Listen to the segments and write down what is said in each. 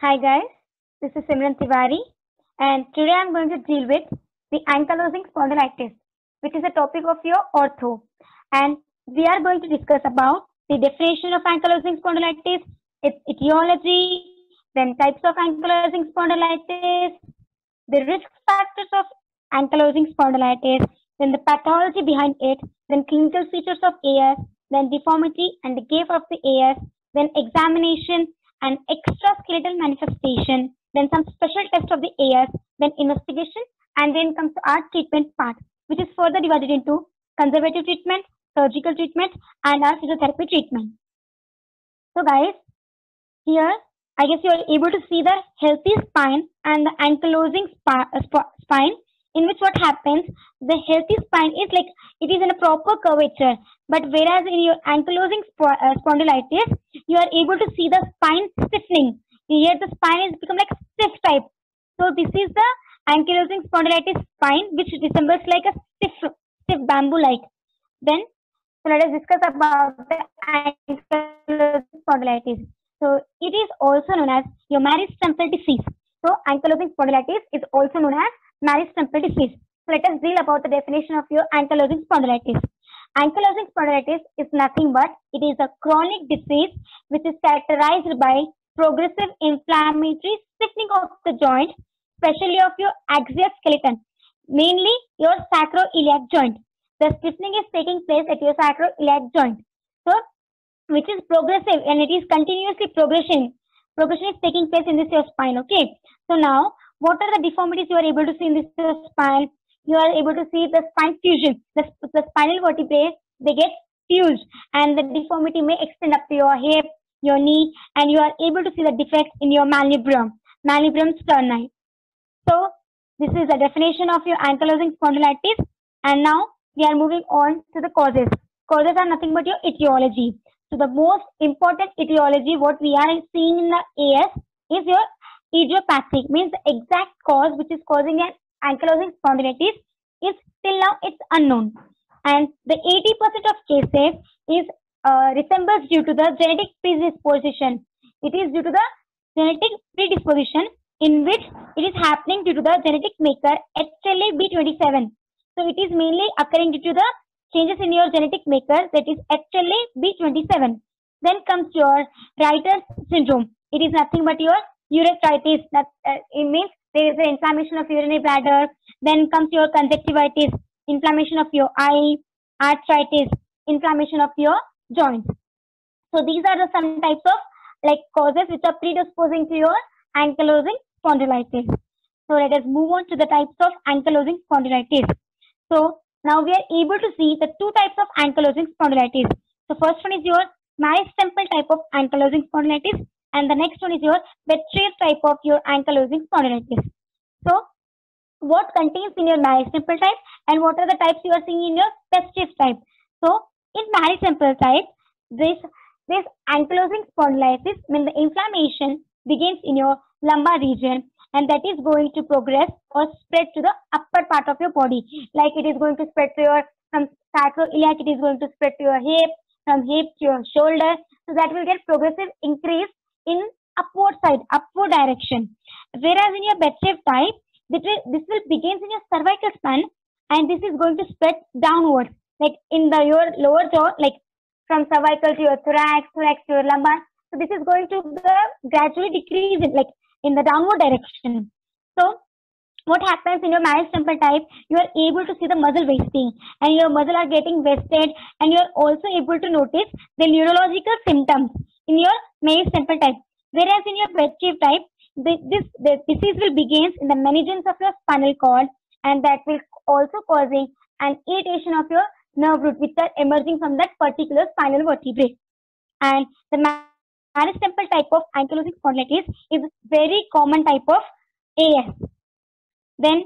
Hi guys, this is Simran Tiwari and today I'm going to deal with the ankylosing spondylitis, which is a topic of your ortho. And we are going to discuss about the definition of ankylosing spondylitis, its etiology, then types of ankylosing spondylitis, the risk factors of ankylosing spondylitis, then the pathology behind it, then clinical features of AS, then deformity and the gait of the AS, then examination and extraskeletal manifestation, then some special test of the AS, then investigation, and then comes our treatment part, which is further divided into conservative treatment, surgical treatment, and our physiotherapy treatment. So, guys, here I guess you are able to see the healthy spine and the ankylosing spine, in which what happens, the healthy spine is like it is in a proper curvature, but whereas in your ankylosing spondylitis, you are able to see the spine stiffening. Here the spine is become like stiff type. So this is the ankylosing spondylitis spine, which resembles like a stiff bamboo like. Then so let us discuss about the ankylosing spondylitis. So it is also known as your Maris-Temple disease. So ankylosing spondylitis is also known as Maris-Temple disease. So let us deal about the definition of your ankylosing spondylitis. Ankylosing spondylitis is nothing but it is a chronic disease which is characterized by progressive inflammatory stiffening of the joint, especially of your axial skeleton, mainly your sacroiliac joint. The stiffening is taking place at your sacroiliac joint. So which is progressive and it is continuously progression. Progression is taking place in this your spine. Okay. So now, what are the deformities you are able to see in this your spine? You are able to see the spine fusion. The spinal vertebrae they get fused, and the deformity may extend up to your hip, your knee, and you are able to see the defect in your malleolum sterni. So this is the definition of your ankylosing spondylitis, and now we are moving on to the causes. Causes are nothing but your etiology. So the most important etiology what we are seeing in the AS is your idiopathic, means the exact cause which is causing an ankylosing spondylitis is till now it's unknown, and the 80% of cases is resembles due to the genetic predisposition. It is due to the genetic predisposition in which it is happening due to the genetic maker HLA-B27. So it is mainly occurring due to the changes in your genetic maker, that is HLA-B27. Then comes your Reiter's syndrome. It is nothing but your urethritis. That it means there is an inflammation of urinary bladder. Then comes your conjunctivitis, inflammation of your eye, arthritis, inflammation of your joints. So these are the some types of like causes which are predisposing to your ankylosing spondylitis. So let us move on to the types of ankylosing spondylitis. So now we are able to see the two types of ankylosing spondylitis. The first one is your Maris-Temple type of ankylosing spondylitis, and the next one is your Betsch's type of your ankylosing spondylitis. So what contains in your Maris-Temple type and what are the types you are seeing in your Betsch's type? So in Maris-Temple type, this ankylosing spondylitis means the inflammation begins in your lumbar region, and that is going to progress or spread to the upper part of your body. Like it is going to spread to your from sacroiliac, it is going to spread to your hip, from hip to your shoulder. So that will get progressive increase in upward side, upward direction. Whereas in your Betsch's type, this will begins in your cervical spine, and this is going to spread downwards, like in the your lower jaw, like from cervical to your thorax to your lumbar. So this is going to gradually decrease in like in the downward direction. So what happens in your Maris-Temple type, you are able to see the muscle wasting and your muscle are getting wasted, and you are also able to notice the neurological symptoms in your Maris-Temple type. Whereas in your Betsch's type, the disease will begin in the meninges of your spinal cord, and that will also causing an irritation of your nerve root which are emerging from that particular spinal vertebrae. And the Maris-Temple type of ankylosing spondylitis is very common type of AS. Then,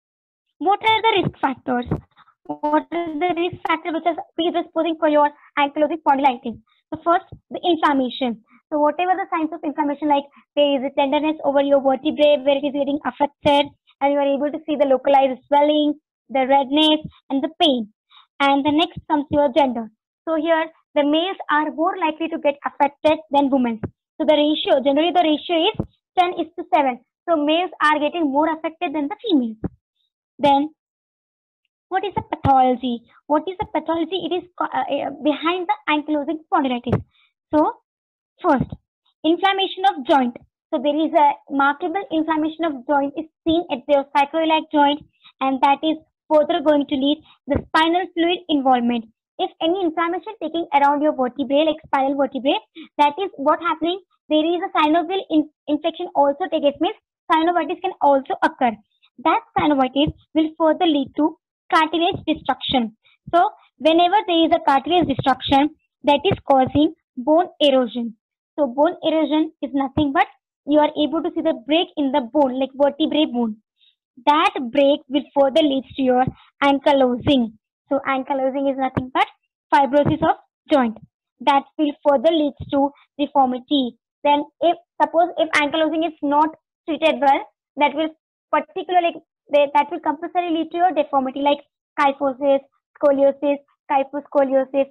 what are the risk factors? What is the risk factor which is predisposing for your ankylosing spondylitis? So first, the inflammation. So whatever the signs of inflammation, like there is a tenderness over your vertebrae where it is getting affected, and you are able to see the localized swelling, the redness, and the pain. And the next comes your gender. So here, the males are more likely to get affected than women. So the ratio, generally the ratio is 10:7. So males are getting more affected than the females. Then what is the pathology? What is the pathology? It is behind the ankylosing spondylitis. So first, inflammation of joint. So there is a markable inflammation of joint is seen at the sacroiliac joint, and that is further going to lead the spinal fluid involvement. If any inflammation taking around your vertebrae, like spinal vertebrae, that is what happening. There is a synovial infection also takes, means synovitis can also occur. That synovitis will further lead to cartilage destruction. So whenever there is a cartilage destruction, that is causing bone erosion. So bone erosion is nothing but you are able to see the break in the bone, like vertebrae bone. That break will further lead to your ankylosing. So ankylosing is nothing but fibrosis of joint. That will further lead to deformity. Then if ankylosing is not treated well, that will particularly that will compulsorily lead to your deformity like kyphosis, scoliosis, kyphoscoliosis.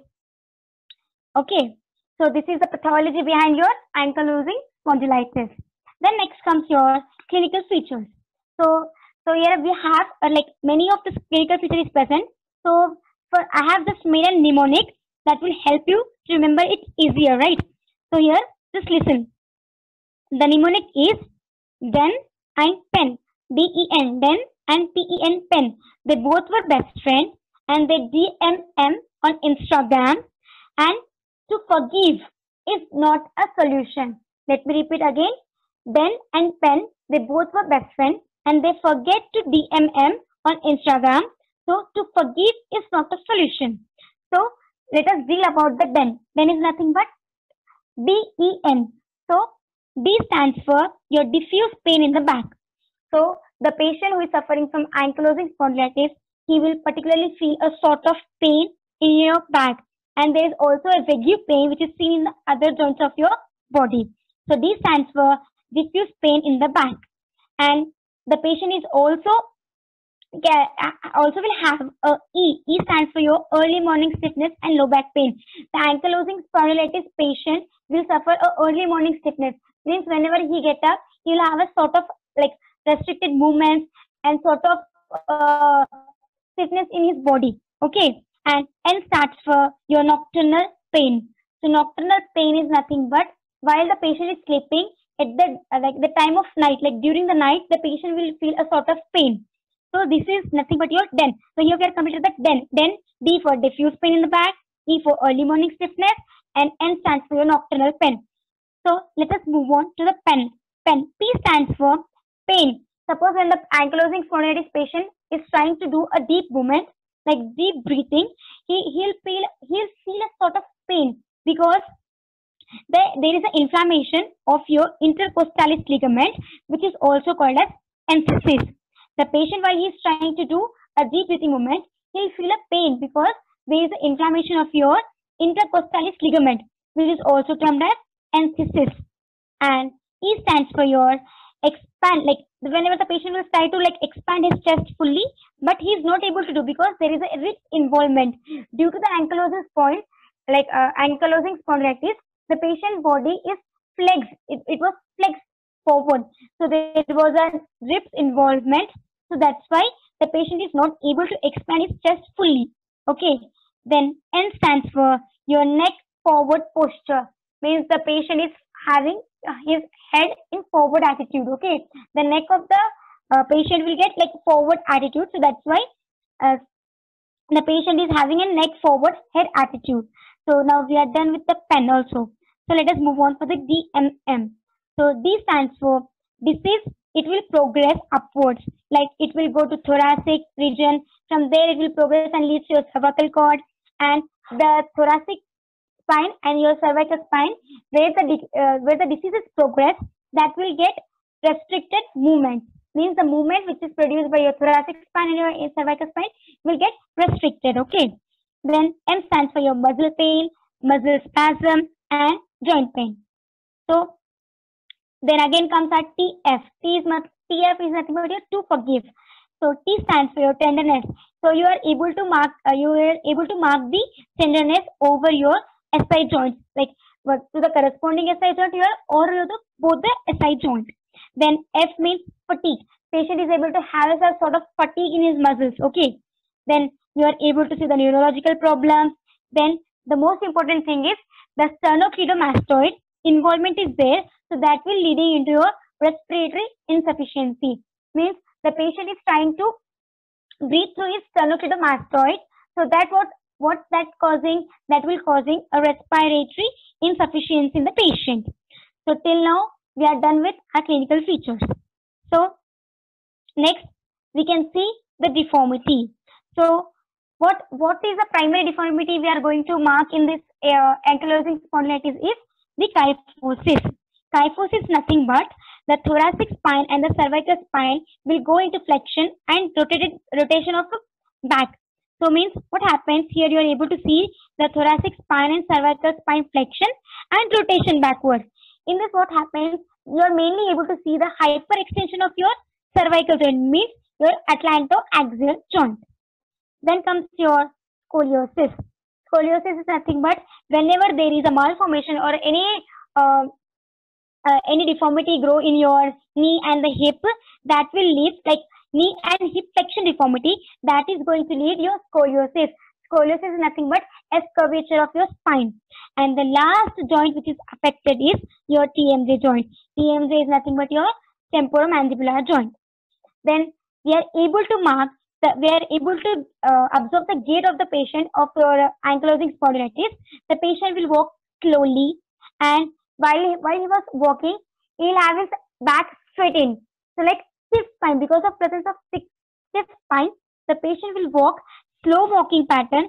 Okay, so this is the pathology behind your ankylosing spondylitis. Then next comes your clinical features. So here we have like many of the clinical features is present. So I have just made a mnemonic that will help you to remember it easier, right? So here, just listen. The mnemonic is Den and Pen. D-E-N, Den and P-E-N, Pen. They both were best friends and they DMM on Instagram. And to forgive is not a solution. Let me repeat again. Den and Pen, they both were best friends and they forget to DMM on Instagram. So to forgive is not a solution. So let us deal about the Den. Den is nothing but D-E-N. So D stands for your diffuse pain in the back. So the patient who is suffering from ankylosing spondylitis, he will particularly feel a sort of pain in your back. And there is also a vague pain which is seen in the other joints of your body. So D stands for diffuse pain in the back. And the patient is also will have a E. E stands for your early morning stiffness and low back pain. The ankylosing spondylitis patient will suffer a early morning stiffness. Means whenever he get up, he will have a sort of like restricted movements and sort of stiffness in his body. Okay, and N stands for your nocturnal pain. So nocturnal pain is nothing but while the patient is sleeping at the time of night, like during the night, the patient will feel a sort of pain. So this is nothing but your Den. So here we are completed the Den. Den, D for diffuse pain in the back, E for early morning stiffness, and N stands for your nocturnal pain. So let us move on to the Pen. Pen. P stands for pain. Suppose when the ankylosing spondylitis patient is trying to do a deep movement, like deep breathing, he'll feel a sort of pain because there is an inflammation of your intercostalis ligament, which is also called as enthesis. The patient, while he is trying to do a deep breathing movement, he'll feel a pain because there is an inflammation of your intercostalis ligament, which is also termed as enthesis. And E stands for your expand, like whenever the patient will try to like expand his chest fully, but he is not able to do because there is a rib involvement due to the ankylosing point, like ankylosing spondylitis. The patient body is flexed. It was flexed forward, so there was a ribs involvement. So that's why the patient is not able to expand his chest fully. Okay. Then N stands for your neck forward posture. Means the patient is having his head in forward attitude. Okay, the neck of the patient will get like forward attitude. So that's why the patient is having a neck forward head attitude. So now we are done with the Pen also. So let us move on for the DMM. So D stands for disease. It will progress upwards, like it will go to thoracic region. From there it will progress and lead to your cervical cord and the thoracic spine and your cervical spine, where the disease is progress, that will get restricted movement. Means the movement which is produced by your thoracic spine and your cervical spine will get restricted. Okay. Then M stands for your muscle pain, muscle spasm, and joint pain. So then again comes our TF. TF is nothing but your to forgive. So T stands for your tenderness. So you are able to mark the tenderness over your SI joints, like to the corresponding SI joint here or both the SI joint. Then F means fatigue. Patient is able to have a sort of fatigue in his muscles. Okay. Then you are able to see the neurological problems. Then the most important thing is the sternocleidomastoid involvement is there, so that will leading into your respiratory insufficiency. Means the patient is trying to breathe through his sternocleidomastoid, so what that will causing a respiratory insufficiency in the patient. So till now we are done with our clinical features. So next we can see the deformity. So what is the primary deformity we are going to mark in this ankylosing spondylitis is the kyphosis. Kyphosis is nothing but the thoracic spine and the cervical spine will go into flexion and rotation of back. So means what happens here, you are able to see the thoracic spine and cervical spine flexion and rotation backwards. In this what happens, you are mainly able to see the hyperextension of your cervical joint, means your atlantoaxial joint. Then comes your scoliosis. Scoliosis is nothing but whenever there is a malformation or any deformity grow in your knee and the hip, that will lead, like knee and hip flexion deformity, that is going to lead your scoliosis. Scoliosis is nothing but S curvature of your spine. And the last joint which is affected is your TMJ joint. TMJ is nothing but your temporomandibular joint. Then we are able to observe the gait of the patient of your ankylosing spondylitis. The patient will walk slowly, and while he was walking, he'll have his back straightened. So like stiff spine, because of presence of stiff spine, the patient will walk slow walking pattern.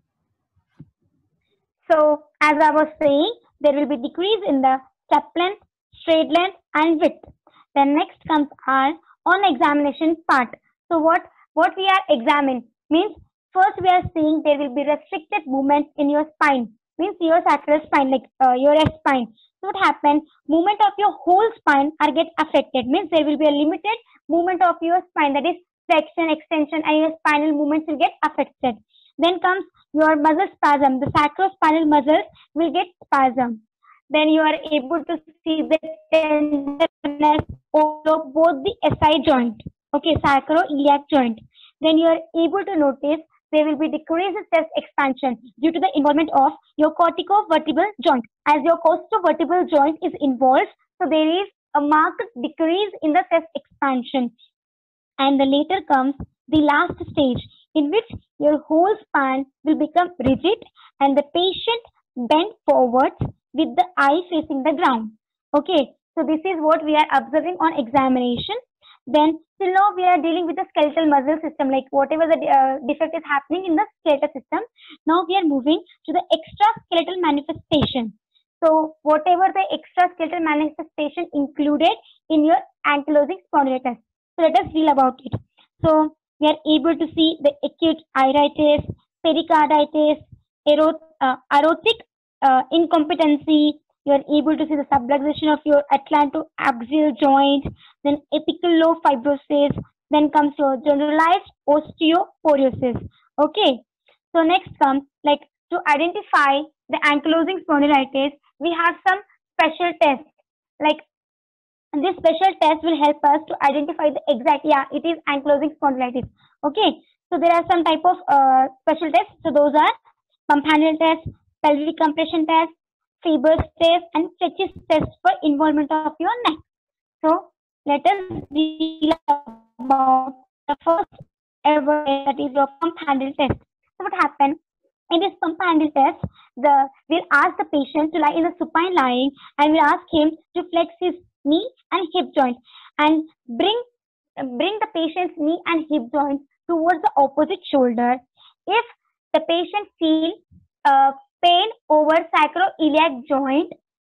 So as I was saying, there will be decrease in the step length, straight length and width. Then next comes our on examination part. So what we are examining means, first we are seeing there will be restricted movement in your spine, means your sacral spine, like your S spine. So what happens, movement of your whole spine are get affected, means there will be a limited movement of your spine, that is flexion, extension and your spinal movements will get affected. Then comes your muscle spasm, the sacrospinal muscles will get spasm. Then you are able to see the tenderness of both the SI joint, okay, sacroiliac joint. Then you are able to notice there will be decreased chest expansion due to the involvement of your corticovertebral joint. As your costovertebral joint is involved, so there is a marked decrease in the chest expansion. And the later comes the last stage, in which your whole spine will become rigid and the patient bend forwards with the eye facing the ground. Okay, so this is what we are observing on examination. Then till now we are dealing with the skeletal muscle system, like whatever the defect is happening in the skeletal system. Now we are moving to the extraskeletal manifestation. So whatever the extraskeletal manifestation included in your ankylosing spondylitis. So let us deal about it. So we are able to see the acute iritis, pericarditis, aortic incompetency. You are able to see the subluxation of your atlantoaxial joint, then apical lobe fibrosis, then comes your generalized osteoporosis. Okay. So next comes, like, to identify the ankylosing spondylitis, we have some special tests. Like, this special test will help us to identify the exact, it is ankylosing spondylitis. Okay. So there are some type of special tests. So those are pump handle test, pelvic compression test, Faber's test and Fletcher's test for involvement of your neck. So let us deal about the first ever, that is your pump handle test. So what happened in this pump handle test? We'll ask the patient to lie in a supine lying, and we'll ask him to flex his knee and hip joint and bring the patient's knee and hip joint towards the opposite shoulder. If the patient feels pain over sacroiliac joint,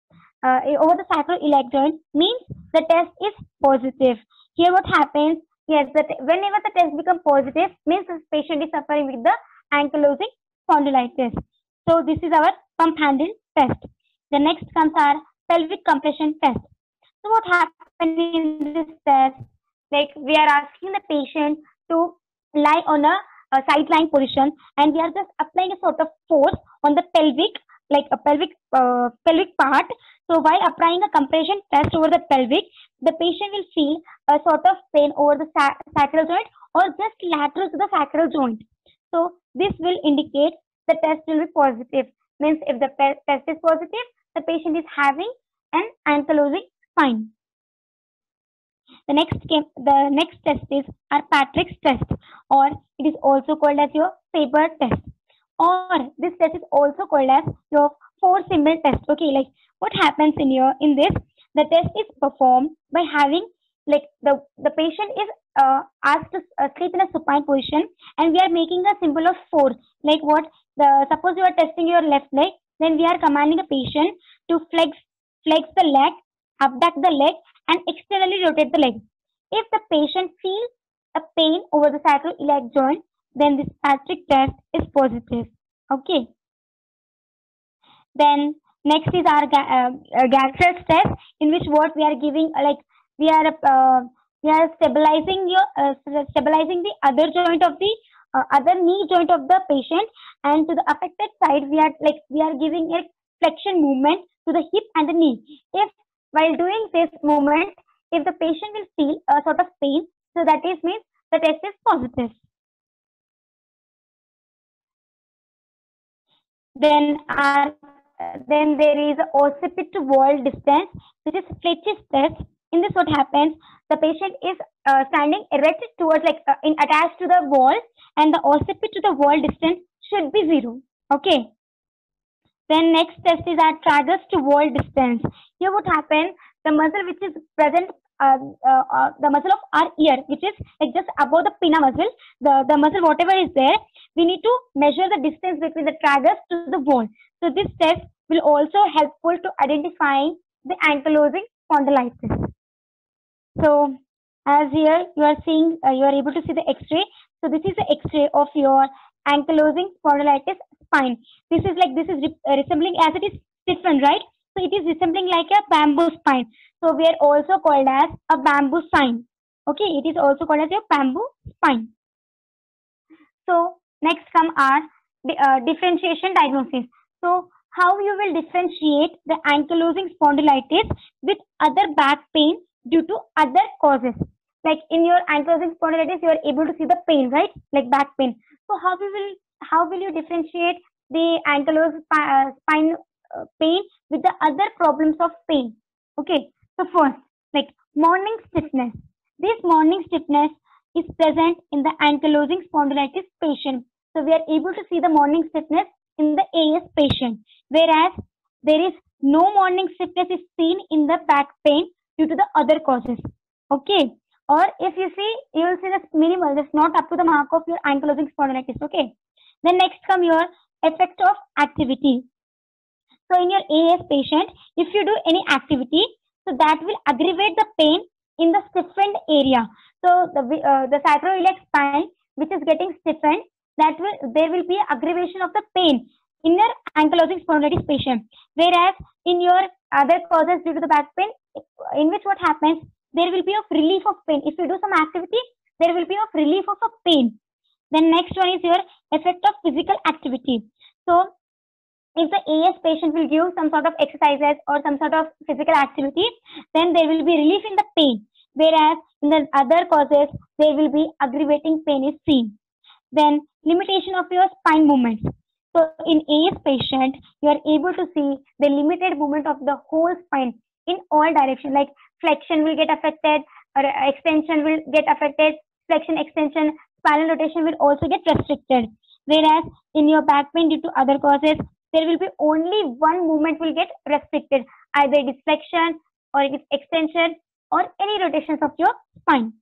means the test is positive. Here what happens, yes, that whenever the test becomes positive, means the patient is suffering with the ankylosing spondylitis. So this is our pump handle test. The next comes our pelvic compression test. So what happens in this test, like we are asking the patient to lie on a side-lying position, and we are just applying a sort of force on the pelvic, like a pelvic part, So while applying a compression test over the pelvic, the patient will feel a sort of pain over the sacral joint or just lateral to the sacral joint. So this will indicate the test will be positive. Means if the test is positive, the patient is having an ankylosing spine. The next test is our Patrick's test, or it is also called as your Faber test, or this test is also called as your four symbol test. Okay, like what happens in this, the test is performed by having like the patient is asked to sleep in a supine position, and we are making a symbol of four. Like what, suppose you are testing your left leg, then we are commanding a patient to flex the leg, abduct the leg, and externally rotate the leg. If the patient feels a pain over the sacroiliac joint, then this Patrick test is positive. Okay. Then next is our Gangster's test, in which what we are giving, like we are stabilizing stabilizing the other joint of the other knee joint of the patient, and to the affected side we are giving a flexion movement to the hip and the knee. If while doing this movement, if the patient will feel a sort of pain, so that is means the test is positive. Then there is occiput to wall distance, which is Fletcher's test. In this, what happens? The patient is standing erect towards attached to the wall, and the occiput to the wall distance should be 0. Okay. Then next test is our tragus to wall distance. Here what happens? The muscle which is present, the muscle of our ear, which is like just above the pinna muscle, the muscle whatever is there, we need to measure the distance between the tragus to the wall. So this test will also helpful to identifying the ankylosing spondylitis. So as here you are seeing, you are able to see the X-ray. So this is the X-ray of your ankylosing spondylitis spine. This is resembling, as it is stiffened, right? So it is resembling like a bamboo spine. So we are also called as a bamboo spine. Okay, it is also called as your bamboo spine. So next come our differentiation diagnosis. So how you will differentiate the ankylosing spondylitis with other back pain due to other causes. Like in your ankylosing spondylitis, you are able to see the pain, right? Like back pain. So how will you differentiate the ankylosing spine pain with the other problems of pain? Okay. So first, like morning stiffness. This morning stiffness is present in the ankylosing spondylitis patient. So we are able to see the morning stiffness in the AS patient, whereas there is no morning stiffness is seen in the back pain due to the other causes. Okay. Or if you see, you will see this minimal, that's not up to the mark of your ankylosing spondylitis. Okay. Then next come your effect of activity. So in your AS patient, if you do any activity, so that will aggravate the pain in the stiffened area. So the sacroiliac spine, which is getting stiffened, there will be aggravation of the pain in your ankylosing spondylitis patient. Whereas in your other causes due to the back pain, in which what happens, there will be of relief of pain. If you do some activity, there will be of relief of a pain. Then next one is your effect of physical activity. So if the AS patient will give some sort of exercises or some sort of physical activity, then there will be relief in the pain. Whereas in the other causes, there will be aggravating pain is seen. Then limitation of your spine movements. So in AS patient, you are able to see the limited movement of the whole spine in all directions, like flexion will get affected, or extension will get affected, flexion, extension, spinal rotation will also get restricted. Whereas in your back pain due to other causes, there will be only one movement will get restricted, either it is flexion or it is extension or any rotations of your spine.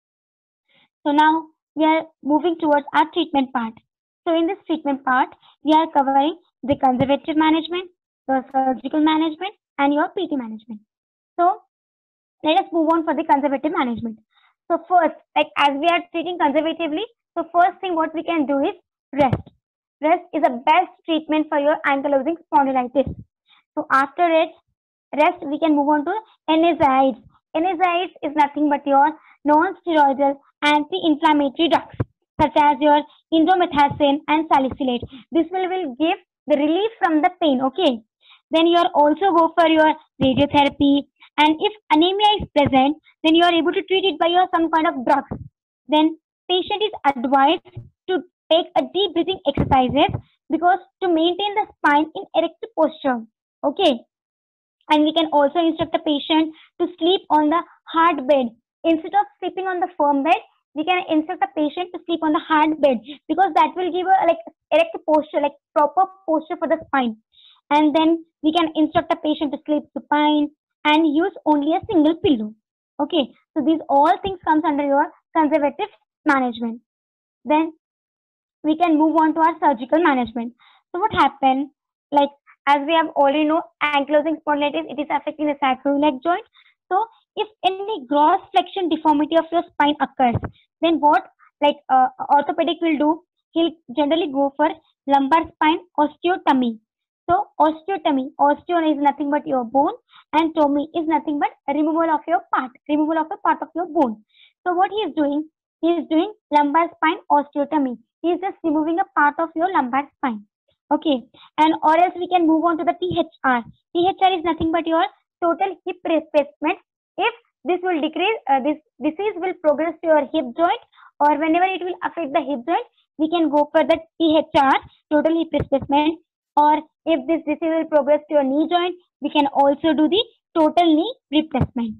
So now we are moving towards our treatment part. So in this treatment part, we are covering the conservative management, the surgical management, and your PT management. So let us move on for the conservative management. So first, like as we are treating conservatively, so first thing what we can do is rest. Rest is the best treatment for your ankylosing spondylitis. So after rest, we can move on to NSAIDs. NSAIDs is nothing but your non-steroidal anti-inflammatory drugs, such as your indomethacin and salicylate. This will give the relief from the pain. Okay. Then you are also go for your radiotherapy. And if anemia is present, then you are able to treat it by your some kind of drugs. Then patient is advised to take a deep breathing exercises because to maintain the spine in erect posture. Okay, and we can also instruct the patient to sleep on the hard bed instead of sleeping on the firm bed. We can instruct the patient to sleep on the hard bed because that will give a like erect posture, like proper posture for the spine. And then we can instruct the patient to sleep supine and use only a single pillow. Okay, so these all things comes under your conservative management. Then we can move on to our surgical management. So what happened? Like as we have already know, ankylosing spondylitis, it is affecting the sacroiliac joint. So if any gross flexion deformity of your spine occurs, then what like orthopedic will do? He'll generally go for lumbar spine osteotomy. So osteotomy, osteo is nothing but your bone, and tomy is nothing but removal of your part, removal of a part of your bone. So what he is doing? He is doing lumbar spine osteotomy. He is just removing a part of your lumbar spine. Okay, and or else we can move on to the THR. THR is nothing but your total hip replacement. If this will decrease, this disease will progress to your hip joint, or whenever it will affect the hip joint, we can go for the THR, total hip replacement. Or if this disease will progress to your knee joint, we can also do the total knee replacement.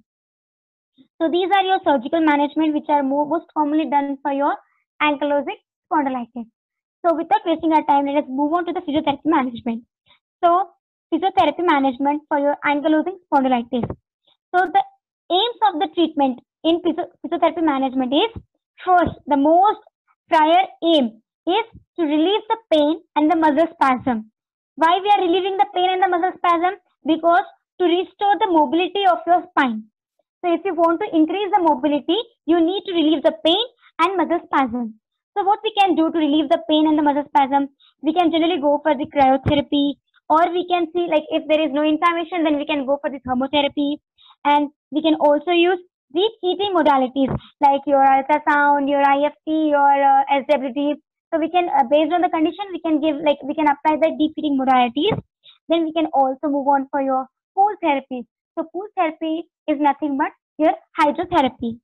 So these are your surgical management which are most commonly done for your ankylosing spondylitis. So without wasting our time, let us move on to the physiotherapy management. So physiotherapy management for your ankylosing spondylitis. So the aims of the treatment in physiotherapy management is first, the most prior aim is to relieve the pain and the muscle spasm. Why we are relieving the pain and the muscle spasm? Because to restore the mobility of your spine. So if you want to increase the mobility, you need to relieve the pain and muscle spasm. So what we can do to relieve the pain and the muscle spasm? We can generally go for the cryotherapy, or we can see like if there is no inflammation, then we can go for the thermotherapy, and we can also use deep heating modalities like your ultrasound, your IFT, your SWT. So we can, based on the condition, we can give like we can apply the deep heating modalities. Then we can also move on for your pool therapy. So pool therapy is nothing but your hydrotherapy.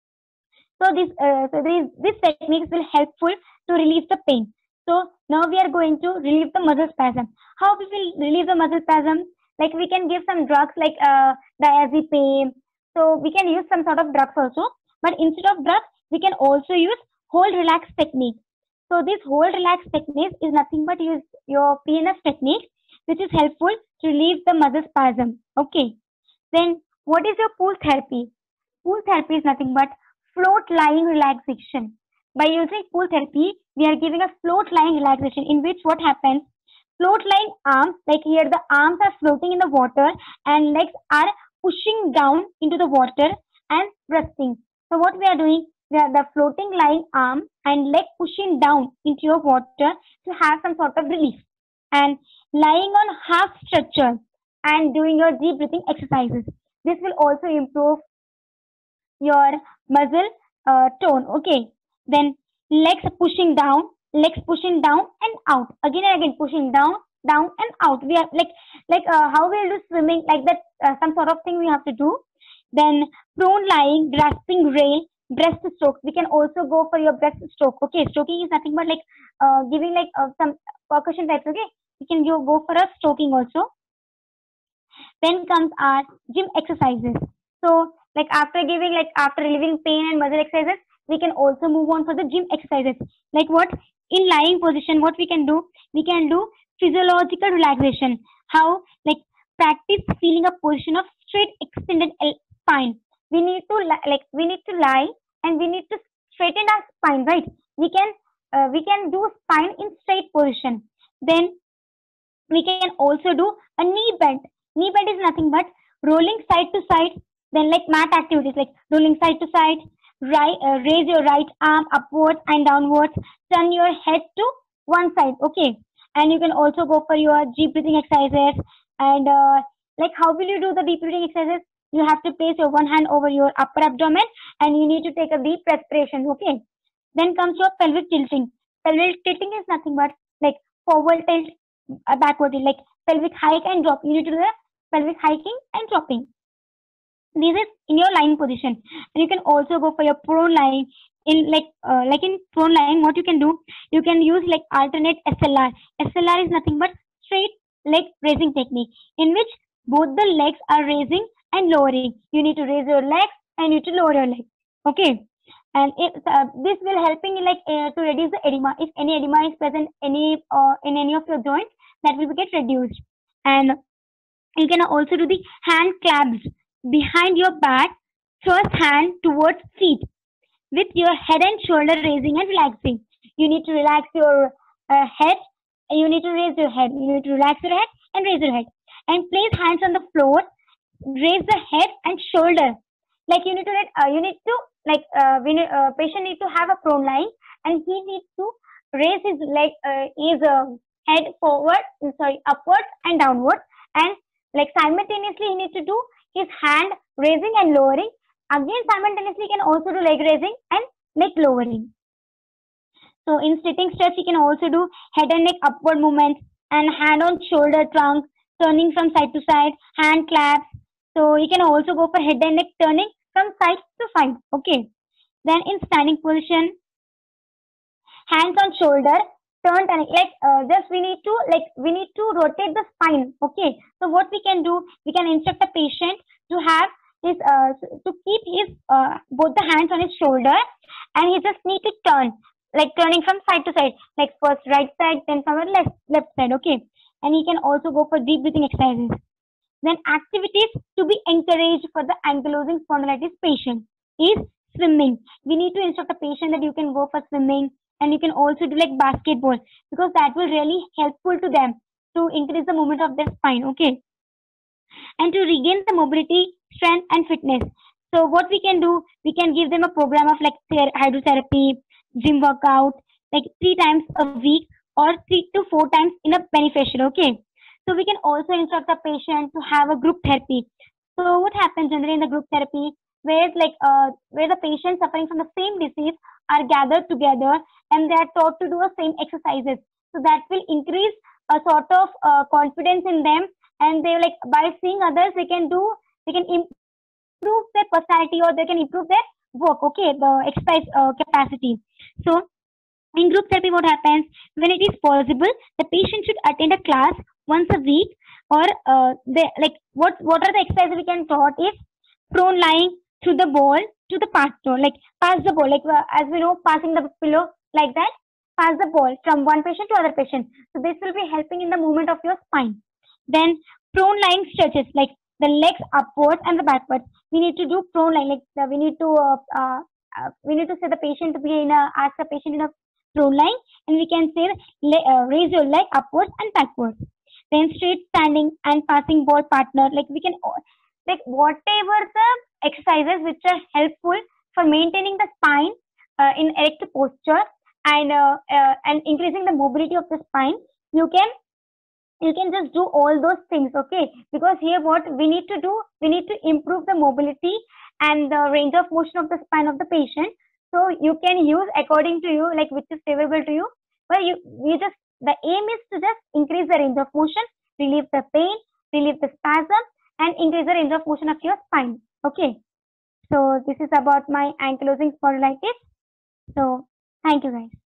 So these techniques will helpful to relieve the pain. So now we are going to relieve the muscle spasm. How we will relieve the muscle spasm? Like we can give some drugs like diazepam. So we can use some sort of drugs also. But instead of drugs, we can also use hold relax technique. So this hold relax technique is nothing but use your PNF technique, which is helpful to relieve the muscle spasm. Okay. Then what is your pool therapy? Pool therapy is nothing but float lying relaxation. By using pool therapy, we are giving a float lying relaxation in which what happens? Float lying arms, like here the arms are floating in the water and legs are pushing down into the water and resting. So what we are doing? We are the floating lying arm and leg pushing down into your water to have some sort of relief. And lying on half stretcher and doing your deep breathing exercises. This will also improve your muscle tone. Okay. Then legs pushing down and out. Again and again pushing down and out. We are like how we'll do swimming, like that some sort of thing we have to do. Then prone lying, grasping rail, breaststroke. We can also go for your breaststroke. Okay, stroking is nothing but like giving like some percussion types. Okay, we can go for a stroking also. Then comes our gym exercises. So like after relieving pain and muscle exercises, we can also move on for the gym exercises. Like what? In lying position, what we can do? We can do physiological relaxation. How? Like practice feeling a position of straight extended spine. We need to lie and we need to straighten our spine, right? We can do spine in straight position. Then we can also do a knee bend. Knee bend is nothing but rolling side to side. Then like mat activities like rolling side to side, raise your right arm upwards and downwards, turn your head to one side. Okay, and you can also go for your deep breathing exercises. And like how will you do the deep breathing exercises? You have to place your one hand over your upper abdomen and you need to take a deep respiration. Okay, then comes your pelvic tilting. Pelvic tilting is nothing but like forward tilt, backward tilt. Like pelvic hike and drop. You need to do the pelvic hiking and dropping. This is in your lying position, and you can also go for your prone lying. In like in prone lying, what you can do, you can use like alternate SLR. SLR is nothing but straight leg raising technique, in which both the legs are raising and lowering. You need to raise your legs and you need to lower your legs. Okay, and this will helping in to reduce the edema. If any edema is present in any of your joints, that will get reduced. And you can also do the hand claps behind your back, first hand towards feet, with your head and shoulder raising and relaxing. You need to relax your head, and you need to raise your head. You need to relax your head and raise your head. And place hands on the floor, raise the head and shoulder. Like you need to patient need to have a prone lying, and he needs to raise his leg, his head upward and downward, and like simultaneously he needs to do his hand raising and lowering. Again, simultaneously, you can also do leg raising and neck lowering. So in sitting stretch, you can also do head and neck upward movements and hand on shoulder trunk, turning from side to side, hand claps. So you can also go for head and neck turning from side to side. Okay. Then in standing position, hands on shoulder, turned and we need to rotate the spine. Okay. So what we can do, we can instruct the patient to have his to keep his both the hands on his shoulder, and he just need to turn, like turning from side to side, like first right side, then from the left side. Okay. And he can also go for deep breathing exercises. Then activities to be encouraged for the ankylosing spondylitis patient is swimming. We need to instruct the patient that you can go for swimming, and you can also do like basketball, because that will really helpful to them to increase the movement of their spine. Okay. And to regain the mobility, strength and fitness. So what we can do, we can give them a program of like hydrotherapy, gym workout, like 3 times a week or 3 to 4 times in a beneficial. Okay. So we can also instruct the patient to have a group therapy. So what happens generally in the group therapy, where the patients suffering from the same disease are gathered together and they are taught to do the same exercises. So that will increase a sort of confidence in them, and they like by seeing others they can improve their personality, or they can improve their work. Okay, the exercise capacity. So in group therapy, what happens, when it is possible, the patient should attend a class once a week, or what are the exercises we can taught is prone lying, through the ball to the pastor, like pass the ball, as we know, passing the pillow, like that, pass the ball from one patient to other patient. So this will be helping in the movement of your spine. Then prone lying stretches, like the legs upwards and the backwards. We need to do prone lying, we need to say the patient to be ask the patient in a prone lying, and we can say raise your leg upwards and backwards. Then straight standing and passing ball partner, like we can whatever the exercises which are helpful for maintaining the spine in erect posture and increasing the mobility of the spine. You can just do all those things. Okay, because here what we need to do, we need to improve the mobility and the range of motion of the spine of the patient. So you can use according to you, like which is favorable to you. But the aim is to just increase the range of motion, relieve the pain, relieve the spasm, and increase the range of motion of your spine. Okay. So this is about my ankylosing spondylitis. So thank you guys.